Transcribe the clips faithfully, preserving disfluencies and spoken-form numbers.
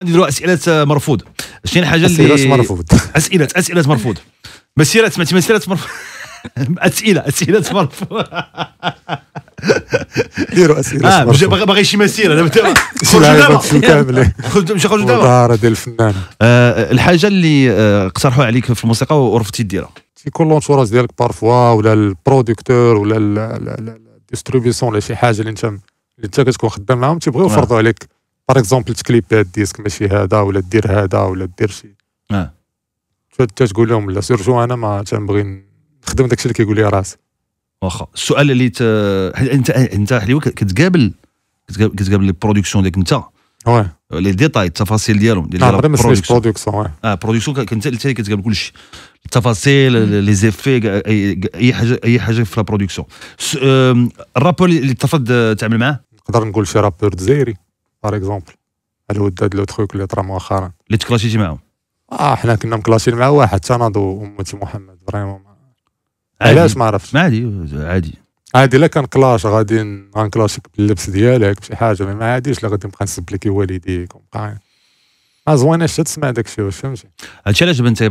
نديروا اسئله مرفوض. شنو الحاجه اللي اسئله مرفوض اسئله اسئله مرفوض مسيره سمعتي مسيره مرفوض اسئله اسئله مرفوض ديروا اسئله اه باغي باغي شي مسيره دابا خرجوا كاملين مشي خرجوا دابا الدار ديال الفنان. الحاجه اللي اقترحوها عليك في الموسيقى ورفضتي ديرها تيكون لونتوراج ديالك بارفوا ولا البروديكتور ولا الديستريبيسيون ولا شي حاجه اللي انت اللي انت كتكون خدام معاهم تيبغيو يفرضوا عليك باغ اكزومبل تكليبات ديسك ماشي هذا ولا دير هذا ولا دير شي اه انت تقول لهم لا سيرجو انا ما تنبغي نخدم داكشي اللي كيقول لي راسي. واخا السؤال اللي ت... انت انت حليوه كتقابل كتقابل لي برودكسيون ديالك انت واه لي ديتاي التفاصيل ديالهم ديال البرودكسيون واه اه برودكسيون كنت انت اللي كتقابل كلشي التفاصيل لي زيفي اي حاجه اي حاجه في لا برودكسيون. الرابور اللي ترفض تعمل معاه نقدر نقول شي رابور جزائري باغ اكزومبل الوداد لو تروك اللي طرا مؤخرا اللي تكلاشيتي معاهم. اه حنا كنا مكلاشين مع واحد تناضوا امتي محمد فريمون علاش ما عرفتش. عادي عادي عادي الا كان كلاش غادي غنكلاشيك باللبس ديالك بشي حاجه ما عاديش لا غادي نبقى نسب لك والديك ونبقى ما زويناش تسمع داكشي واش فهمتي. هادشي علاش دابا انت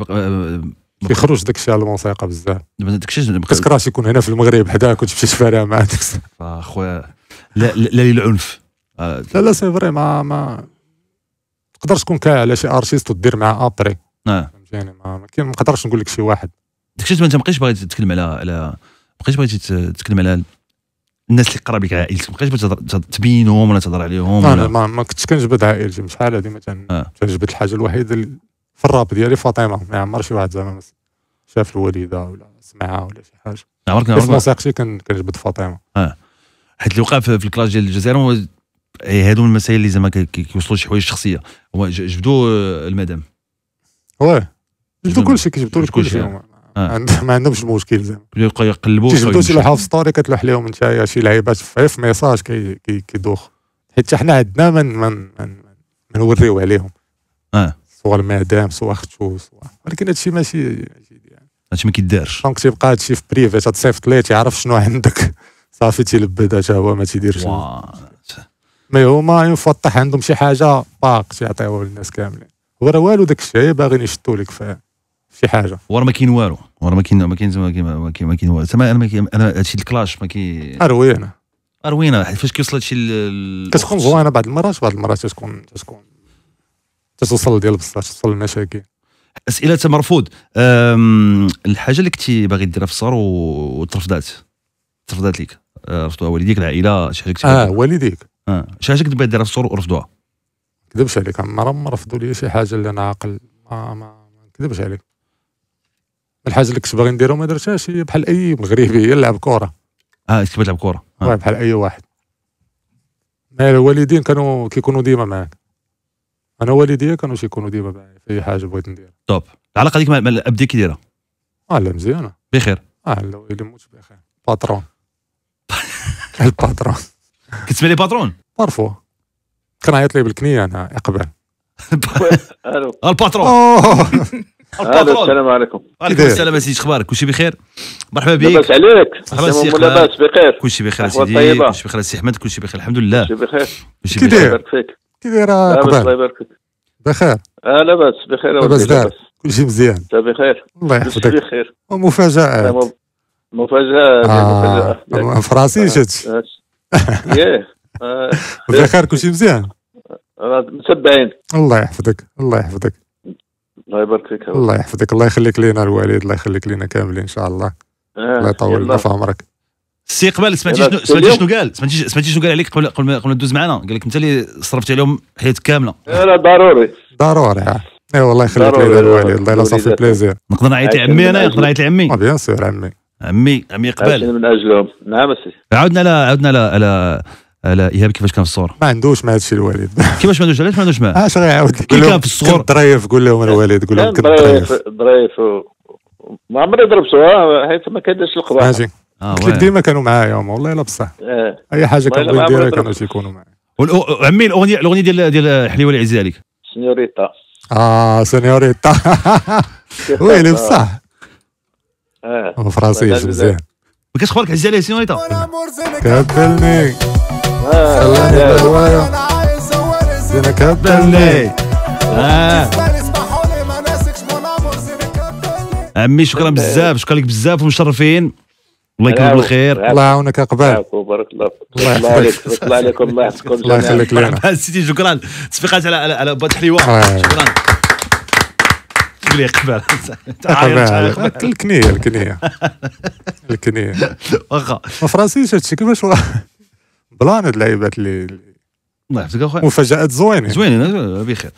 كيخرج داكشي على الموسيقى بزاف دابا داكشي خصك راسك يكون هنا في المغرب حداك وتمشي تفارع مع داك اخويا لا لا للعنف. لا لا سي فري ما ما تقدرش تكون كاع على شي ارتيست ودير معاه ابري اه فهمتيني ما كاين ما نقدرش نقول لك شي واحد داكشي انت ما بقيتش باغي تتكلم على على بقيتش باغي تتكلم على الناس اللي قراب لك عائلتك ما بقيتش باغي تبينهم ولا تهضر عليهم ولا ما, ما كنتش كنجبد عائلتي شحال هادي مثلا آه. تنجبد الحاجه الوحيده اللي في الراب ديالي فاطمه ما عمر شي واحد زعما شاف الوالده ولا سمعها ولا شي حاجه عمرك عمرك موسيقتي كنجبد فاطمه اه حيت اللي وقع في الكلاش ديال الجزائر هو هادو المسائل اللي زعما كيوصلوا شي حوايج شخصيه هو جبدوا المدام واه جبدوا كلشي كيجبدوا كلشي آه. ما عندهمش المشكل زعما يبقاو يقلبوا تيجبدوا شي لوحه في ستوري كتلوح لهم انت شي لعيبات في ميساج كيدوخ حيت حنا عندنا من من من نوريو عليهم اه صور المدام صور اختو ولكن هادشي ماشي هادشي ما كيدارش دونك تيبقى هادشي في بريفي تصيفط ليه تيعرف شنو عندك صافي تيلبدها حتى هو ما تيديرش مي هما ينفطح عندهم شي حاجه باق تيعطيوها للناس كاملين هو راه والو داك الشيء باغيين يشدوا لك في شي حاجه ورا ما كاين والو ورا ما كاين ما كاين ما كاين ما كاين والو تما انا انا هادشي الكلاش ما كي اروينه اروينه فاش كيوصل هادشي كتكون زوينه بعض المرات بعض المرات تكون تكون توصل ديال بصح توصل للمشاكل. اسئله مرفوض. الحاجه اللي كنتي باغي ديرها في الصغر وترفضات ترفضات لك رفضوها والديك العائله شي حاجه كنتي اه والديك اه شي حاجه كنت باغي ديرها في الصغر ورفضوها. كذبش عليك عمرها ما رفضوا لي شي حاجه اللي انا عاقل ما ما كذبش عليك الحاجه اللي كنت باغي نديرها ما درتهاش هي بحال اي مغربي هي نلعب كره. اه كنت تلعب كره آه. بحال اي واحد. ما الوالدين كانوا كيكونوا ديما معاك انا والديا كانوا تيكونوا ديما معايا في اي حاجه بغيت ندير. طوب العلاقه ديك مع الاب ديالك كي دايره؟ اه لا مزيانه بخير. اه لا ويلي موت بخير باترون الباترون كتسمع لي باترون بارفوا كنعيط ليه بالكنيه انا اقبل الو الباترون الو السلام عليكم. وعليكم السلام سيدي اخبارك كلشي بخير مرحبا بك لاباس عليك مرحبا سي لاباس بخير كلشي بخير سيدي كلشي بخير سي احمد كلشي بخير الحمد لله كلشي بخير كلشي بخير. الله يبارك فيك كي دايره لاباس الله اقبل يبارك فيك بخير اه لاباس بخير لاباس دار كلشي مزيان انت بخير الله كلشي يحفظك بخير ومفاجآت مفاجأة اه في راسي شت ياه بخير كلشي مزيان متبعين الله يحفظك الله يحفظك الله يبارك فيك الله يحفظك الله يخليك لينا الوالد الله يخليك لينا كاملين ان شاء الله الله يطول لنا في عمرك. سي قبل سمعتي شنو سمعتي شنو قال سمعتي سمعتي شنو قال عليك قبل قبل ما ندوز معنا قال لك انت اللي صرفت عليهم حياتك كامله. لا ضروري ضروري اي والله يخليك لينا الوالد الله يلا صافي بليزير. نقدر نعيط لعمي انا نقدر نعيط لعمي بيان سور عمي عمي عمي قبل من اجلهم. نعم السي عاودنا على عاودنا على على على ايهاب كيفاش كان في الصور. ما عندوش مع هادشي الوالد كيفاش ما عندوش علاش ما عندوش معاه اش غيعاود كي كان في الصغر ضريف قول لهم الوالد قول لهم كنت ضريف ضريف ما عمري ضربته حيت ما كيديرش القباح ماشي قلت لك ديما كانوا معايا والله الا بصح اي حاجه كنبغي نديرها كانوا تيكونوا معايا. عمي الاغنيه الاغنيه ديال ديال حليوه العزيز عليك سينيوريتا اه سينيوريتا ويلي بصح اه فرنسيش مزيان ما كاش اخبارك عزيز عليه سينيوريتا كبلني خلاني بالهوايه زينه كبلني عمي شكرا بزاف، شكرا لك بزاف ومشرفين، الله يكمل بالخير. الله يعاونك اقبال، بارك الله فيك، الله عليك، الله عليكم، الله يحفظكم الله يخليك لنا سيدي. شكرا، تصفيقات على على على بواد حليوه. شكرا لي قبال الكنيه الكنيه الكنيه واخا ما فرنسيش هادشي كيفاش بلان هاد اللعيبات اللي الله يحفظك اخويا، مفاجآت زوينين زوينين بخير.